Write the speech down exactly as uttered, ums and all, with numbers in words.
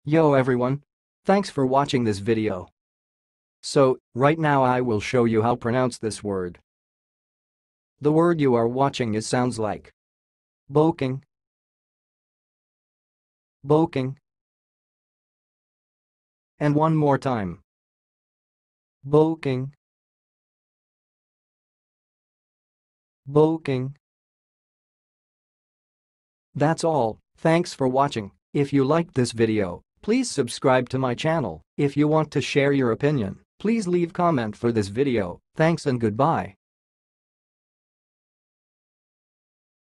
Yo everyone! Thanks for watching this video. So, right now I will show you how to pronounce this word. The word you are watching is sounds like Boecking, Boecking, and one more time. Boecking, Boecking. That's all, thanks for watching. If you liked this video, please subscribe to my channel. If you want to share your opinion, please leave comment for this video. Thanks and goodbye.